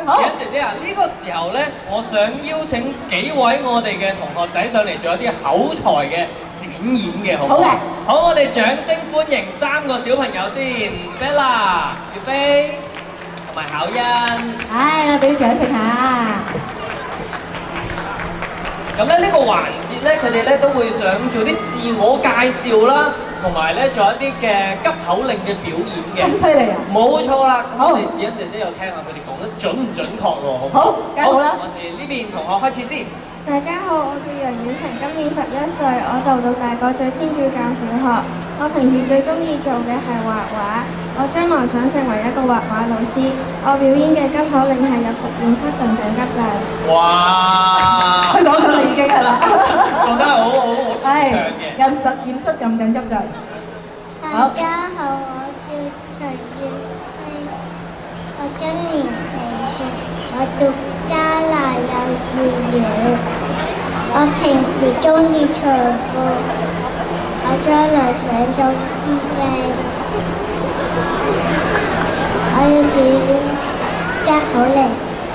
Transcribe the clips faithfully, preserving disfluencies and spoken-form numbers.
好，姐姐啊，呢、這個時候咧，我想邀請幾位我哋嘅同學仔上嚟做一啲口才嘅展演嘅，好唔好？好嘅。好，我哋掌聲歡迎三個小朋友先 ，Bella、月飛同埋巧欣。 唉，我俾啲掌聲下。 咁咧呢個環節咧，佢哋咧都會想做啲自我介紹啦，同埋咧做一啲嘅急口令嘅表演嘅。 咁犀利啊！ 冇錯啦，咁我哋子欣姐姐又聽下佢哋講得準唔準確喎，好唔好？ 好，梗係好啦。 我哋呢邊同學開始先。 大家好，我叫楊雨晴，今年十一歲，我就讀大角咀天主教小學。我平時最中意做嘅係畫畫，我將來想成為一個畫畫老師。我表演嘅急口令係入實驗室撳緊急掣。 哇！ 佢講咗啦，已經係啦。 講得好好好長嘅。 入實驗室撳緊急掣。 大家好，我叫陳月飛，我今年四歲，我讀加拿幼稚園。我平時中意唱歌，我將來想做司機。我要表演急口令，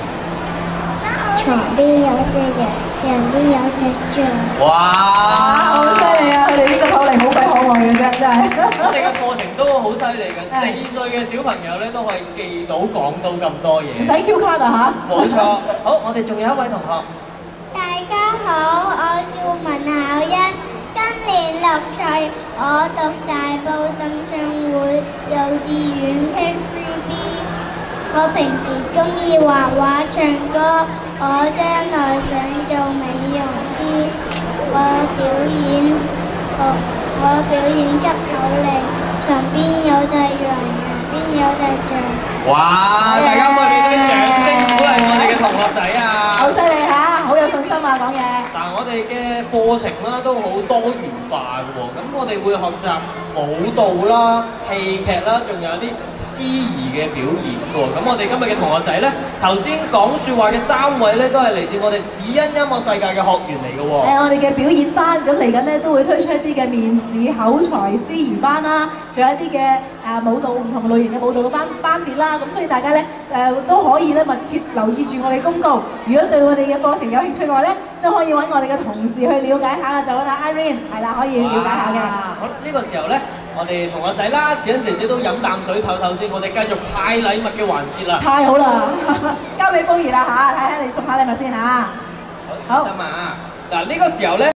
床邊有隻羊，羊邊有隻象。 哇！ 好犀利啊！佢哋呢個口令好鬼可愛嘅啫，真係。 我哋嘅課程都好犀利嘅，四歲嘅小朋友咧都可以記到講到咁多嘢。 唔使 Q 卡啊嚇！ 冇錯。好，我哋仲有一位同學。 大家好，我叫文巧欣，今年六歲，我讀大埔浸信會幼稚園 K 三 B。我平時中意畫畫、唱歌，我將來想做美容師。我表演，我我表演急口令，床邊有隻羊，羊邊有隻象。 哇！大家可唔可以俾啲掌聲鼓勵我哋嘅同學仔啊？ 好犀利嚇，好有信心啊講嘢。 嗱，我哋嘅課程啦都好多元化嘅喎，咁我哋會學習舞蹈啦、戲劇啦，仲有啲司儀嘅表演嘅喎。咁我哋今日嘅同學仔咧，頭先講説話嘅三位咧，都係嚟自我哋子欣音樂世界嘅學員嚟嘅喎。 誒，我哋嘅表演班咁嚟緊咧，都會推出一啲嘅面試口才司儀班啦，仲有一啲嘅誒舞蹈唔同類型嘅舞蹈嘅班班別啦。咁所以大家咧誒都可以咧密切留意住我哋公告。如果對我哋嘅課程有興趣嘅話咧，都可以揾我哋嘅同事去了解下，就揾阿 Irene 係啦，可以了解下嘅。 好，呢個時候咧，我哋同學仔啦，子欣姐姐都飲啖水唞唞先，我哋繼續派禮物嘅環節啦。 太好啦，交俾寶儀啦嚇，睇下你送下禮物先嚇。 好，小心啊！嗱，呢個時候咧。